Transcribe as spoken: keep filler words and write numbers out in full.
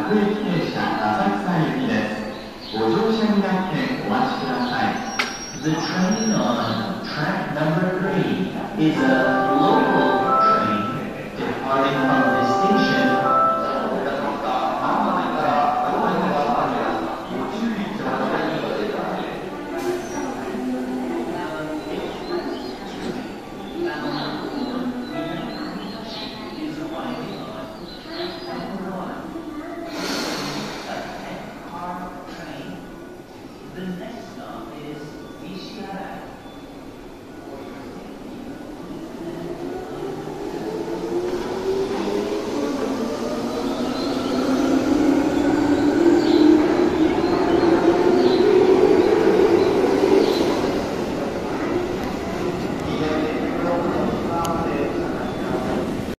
各駅停車浅草行きです。ご乗車になってお待ちください。 The train on track number three is a local